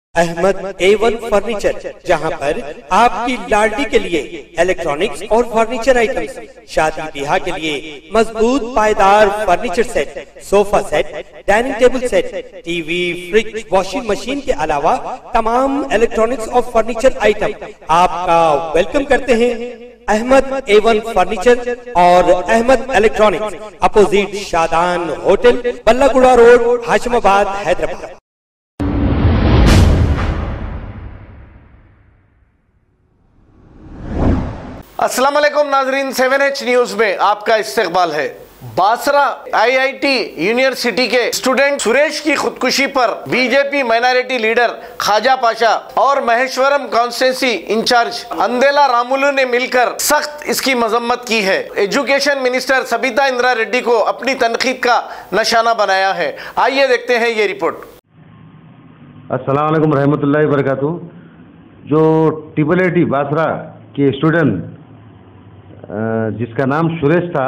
Ahmad A1 furniture, जहां पर आपकी लाडली के लिए इलेक्ट्रॉनिक्स और फर्नीचर आइटम्स, शादी ब्याह के लिए मजबूत पायदार furniture set, sofa set, dining table set, TV, fridge, washing machine के अलावा तमाम इलेक्ट्रॉनिक्स और फर्नीचर आइटम आपका वेलकम करते हैं। अहमद A1 फर्नीचर और Ahmed electronics, opposite Shadan hotel, Ballaguda road, Hashimabad, Hyderabad. अस्सलाम वालेकुम नाजरीन, 7H न्यूज में आपका इस्तकबाल है। बासरा IIT यूनिवर्सिटी के स्टूडेंट सुरेश की खुदकुशी पर BJP minority leader Khwaja Pasha और महेश्वरम कॉन्स्टिट्यूंसी इंचार्ज अंदेला रामुलू ने मिलकर सख्त इसकी मजम्मत की है। एजुकेशन मिनिस्टर सबिता इंदिरा रेड्डी को अपनी तनकीद का निशाना बनाया है। आइए देखते हैं ये रिपोर्ट। अस्सलाम वालेकुम रहमतुल्लाहि व बरकातहू। जो IIT बासरा के स्टूडेंट जिसका नाम सुरेश था,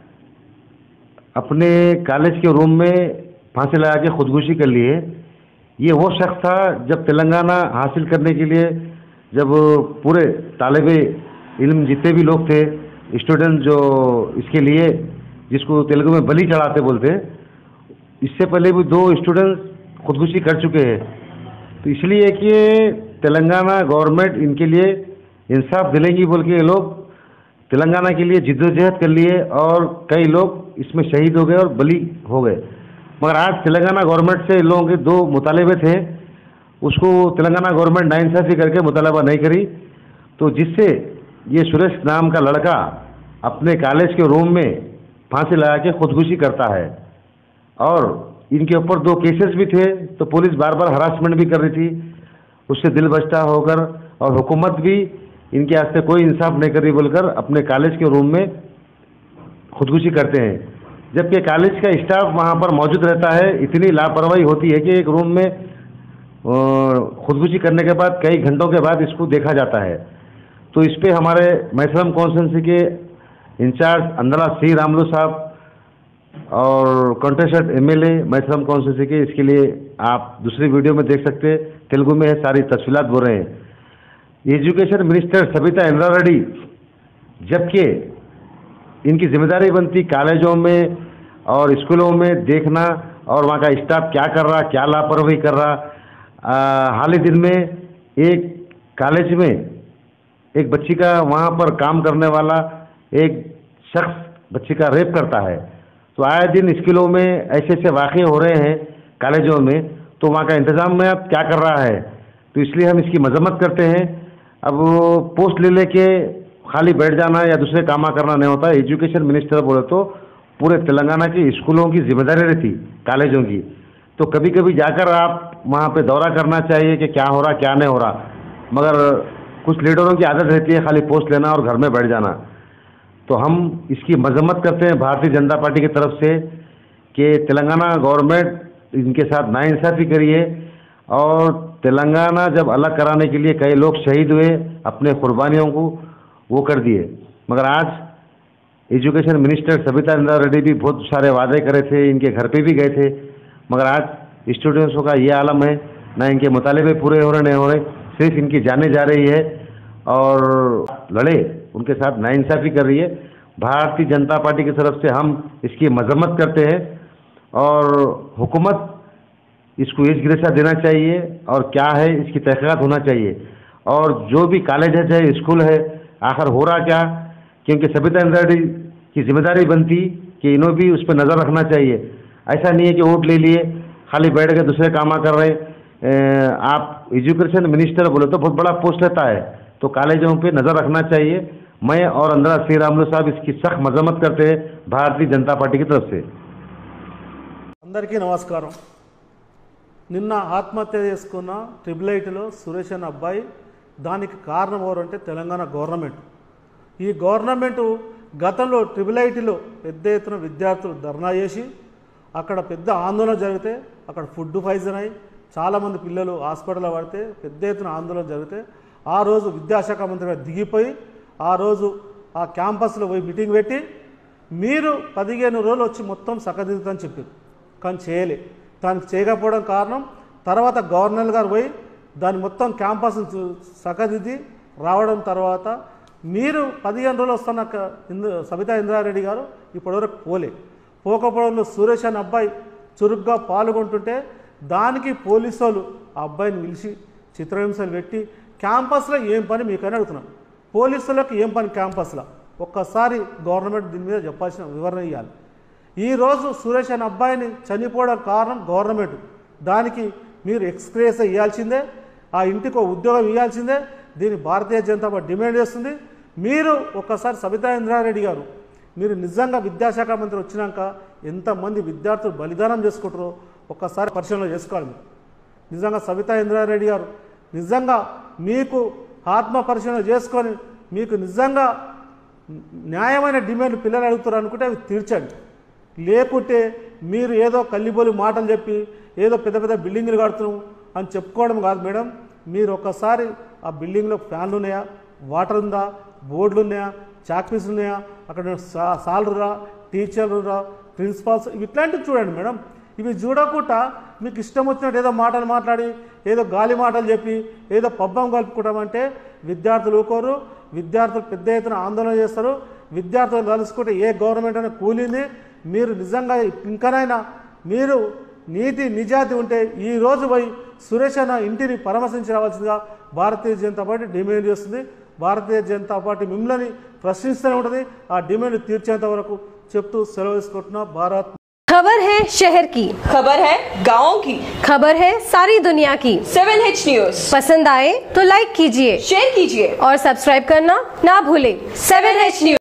अपने कॉलेज के रूम में फांसी लगा के खुदकुशी कर लिए। ये वो शख्स था जब तेलंगाना हासिल करने के लिए, जब पूरे तालिबे इल्म जितने भी लोग थे, स्टूडेंट जो इसके लिए, जिसको तेलुगु में बलि चढ़ाते बोलते, इससे पहले भी 2 स्टूडेंट्स खुदकुशी कर चुके हैं। तो इसलिए कि तेलंगाना गवर्नमेंट इनके लिए इंसाफ दिलेंगी बोल के ये लोग तेलंगाना के लिए जिद्दोजहद कर लिए और कई लोग इसमें शहीद हो गए और बलि हो गए। मगर आज तेलंगाना गवर्नमेंट से इन लोगों के 2 मुतालबे थे, उसको तेलंगाना गवर्नमेंट नाइंसाफ़ी करके मुतालबा नहीं करी। तो जिससे ये सुरेश नाम का लड़का अपने कॉलेज के रूम में फांसी लगा के खुदकुशी करता है। और इनके ऊपर 2 केसेस भी थे, तो पुलिस बार बार हरासमेंट भी कर रही थी, उससे दिल बचता होकर, और हुकूमत भी इनके वास्ते कोई इंसाफ नहीं कर रही बोलकर अपने कॉलेज के रूम में खुदकुशी करते हैं। जबकि कॉलेज का स्टाफ वहाँ पर मौजूद रहता है। इतनी लापरवाही होती है कि एक रूम में खुदकुशी करने के बाद कई घंटों के बाद इसको देखा जाता है। तो इस पर हमारे महेश्वरम कॉन्स्टिट्यूंसी के इंचार्ज अंदला सी रामुलू साहब और कॉन्टेस्टेड MLA महेश्वरम कॉन्स्टिट्यूंसी के, इसके लिए आप दूसरी वीडियो में देख सकते हैं, तेलुगु में है, सारी तफसीलात बोल रहे हैं। एजुकेशन मिनिस्टर सबिता इंदिरा रेड्डी, जबकि इनकी जिम्मेदारी बनती कॉलेजों में और स्कूलों में देखना और वहाँ का स्टाफ क्या कर रहा, क्या लापरवाही कर रहा। हाल ही दिन में एक कॉलेज में एक बच्ची का, वहाँ पर काम करने वाला एक शख्स बच्ची का रेप करता है। तो आए दिन स्कूलों में ऐसे ऐसे वाक़े हो रहे हैं कॉलेजों में, तो वहाँ का इंतज़ाम में अब क्या कर रहा है। तो इसलिए हम इसकी मजम्मत करते हैं। अब पोस्ट ले लेके खाली बैठ जाना या दूसरे काम करना नहीं होता। एजुकेशन मिनिस्टर बोले तो पूरे तेलंगाना के स्कूलों की जिम्मेदारी रहती, कॉलेजों की। तो कभी कभी जाकर आप वहाँ पे दौरा करना चाहिए कि क्या हो रहा क्या नहीं हो रहा। मगर कुछ लीडरों की आदत रहती है खाली पोस्ट लेना और घर में बैठ जाना। तो हम इसकी मजम्मत करते हैं भारतीय जनता पार्टी की तरफ से कि तेलंगाना गवर्नमेंट इनके साथ नाइंसाफ़ी करिए। और तेलंगाना जब अलग कराने के लिए कई लोग शहीद हुए, अपने कुर्बानियों को वो कर दिए। मगर आज एजुकेशन मिनिस्टर सबिता इंदिरा रेड्डी भी बहुत सारे वादे करे थे, इनके घर पे भी गए थे, मगर आज स्टूडेंट्सों का ये आलम है, ना इनके मुतालिबे पूरे हो रहे नहीं हो रहे, सिर्फ इनकी जाने जा रही है और लड़े उनके साथ नाइंसाफ़ी कर रही है। भारतीय जनता पार्टी की तरफ से हम इसकी मजम्मत करते हैं और हुकूमत इसको एज ग्रेसा देना चाहिए और क्या है इसकी तहकीकात होना चाहिए। और जो भी कॉलेज है चाहे स्कूल है, आखिर हो रहा क्या, क्योंकि सबिता इंदिरा रेड्डी की जिम्मेदारी बनती कि इन्हों भी उस पर नज़र रखना चाहिए। ऐसा नहीं है कि वोट ले लिए खाली बैठ के दूसरे काम कर रहे। आप एजुकेशन मिनिस्टर बोले तो बहुत बड़ा पोस्ट रहता है, तो कॉलेजों पे नज़र रखना चाहिए। मैं और अंदरा सी रामुलू साहब इसकी सख्त मजम्मत करते हैं भारतीय जनता पार्टी की तरफ से। అందరికీ నమస్కారం। నిన్న ఆత్మహత్య చేసుకున్న IIIలో సురేష్ అనే అబ్బాయి, దానికి కారణం ఎవరంటే తెలంగాణ గవర్నమెంట్. ఈ గవర్నమెంట్ గతంలో IIIలో పెద్ద ఎత్తున విద్యార్థులు ధర్నా చేసి అక్కడ పెద్ద ఆందోళన జరిగితే అక్కడ ఫుడ్ పాయిజన్ అయి చాలామంది పిల్లలు హాస్పిటల్లో పడితే పెద్ద ఎత్తున ఆందోళన జరిగితే ఆ రోజు విద్యాశాఖ మంత్రిగా దిగిపోయి ఆ రోజు ఆ క్యాంపస్లో పోయి మీటింగ్ పెట్టి మీరు 15 రోజులు వచ్చి మొత్తం సక్కదిద్దుతని చెప్పారు. కానీ చేయలే. దానికి చేయకపోవడం కారణం తర్వాత గవర్నర్ గారు పోయి దాని మొత్తం క్యాంపస్ సకదిద్ది రావడం తర్వాత మీరు 15 రోజులు వస్తున్న సబితా ఇంద్రారెడ్డి గారు ఇప్పటివరకు పోకపోవడంలో సురేష్ అనే అబ్బాయి చురుగ్గా పాల్గొంటుంటే దానికి పోలీసు వాళ్ళు ఆ అబ్బాయిని పిలిచి చిత్రహింసలు పెట్టి క్యాంపస్లో ఏం పని మీకని అడుగుతున్నాను. పోలీసులకు ఏం పని క్యాంపస్లో? ఒక్కసారి గవర్నమెంట్ దీని మీద చెప్పాల్సిన వివరణ ఇవ్వాలి. ఈరోజు సురేష్ అనే అబ్బాయిని చనిపోవడం కారణం గవర్నమెంట్. దానికి మీరు ఎక్స్గ్రేస్ ఇవ్వాల్సిందే, ఆ ఇంటికి ఉద్యోగం ఇవ్వాల్సిందే. దీన్ని భారతీయ జనతా పార్టీ డిమాండ్ చేస్తుంది. మీరు ఒక్కసారి సబితా ఇంద్రారెడ్డి గారు, మీరు నిజంగా విద్యాశాఖ మంత్రి వచ్చినాక ఎంతమంది విద్యార్థులు బలిదానం చేసుకుంటారో ఒక్కసారి పరిశీలన చేసుకోవాలి. మీరు నిజంగా సబితా ఇంద్రారెడ్డి గారు నిజంగా మీకు ఆత్మ పరిశీలన చేసుకొని మీకు నిజంగా న్యాయమైన డిమాండ్ పిల్లలు అడుగుతారు అనుకుంటే అవి తీర్చండి. లేకుంటే మీరు ఏదో కల్లిబోలి మాటలు చెప్పి ఏదో పెద్ద పెద్ద బిల్డింగ్లు కడుతున్నాం అని చెప్పుకోవడం కాదు మేడం. మీరు ఒక్కసారి ఆ బిల్డింగ్లో ఫ్యాన్లు ఉన్నాయా, వాటర్ ఉందా, బోర్డులు ఉన్నాయా, చాక్పీస్ ఉన్నాయా, అక్కడ సాలరురా, టీచర్లురా, ప్రిన్సిపాల్స్ ఇట్లాంటివి చూడండి మేడం. ఇవి చూడకుండా మీకు ఇష్టం వచ్చినట్టు ఏదో మాటలు మాట్లాడి ఏదో గాలి మాటలు చెప్పి ఏదో పబ్బం కలుపుకుంటామంటే విద్యార్థులు ఊరుకోరు. విద్యార్థులు పెద్ద ఎత్తున ఆందోళన చేస్తారు. విద్యార్థులు కలుసుకుంటే ఏ గవర్నమెంట్ అయినా కూలింది. మీరు నిజంగా ఇంకనైనా మీరు నీతి నిజాతి ఉంటే ఈ రోజు పోయి సురేష్ అన్న ఇంటిని పరామర్శించి రావాల్సిందిగా భారతీయ జనతా పార్టీ డిమాండ్ చేస్తుంది. భారతీయ జనతా పార్టీ మిమ్మల్ని ప్రశ్నిస్తూనే ఉంటుంది. ఆ డిమాండ్ తీర్చేంత వరకు చెప్తూ సెలవు తీసుకుంటున్నా. భారత్ खबर है शहर की, खबर है गाँव की, खबर है सारी दुनिया की। 7H न्यूज पसंद आए तो लाइक कीजिए, शेयर कीजिए और सब्सक्राइब करना ना भूलें। 7H news.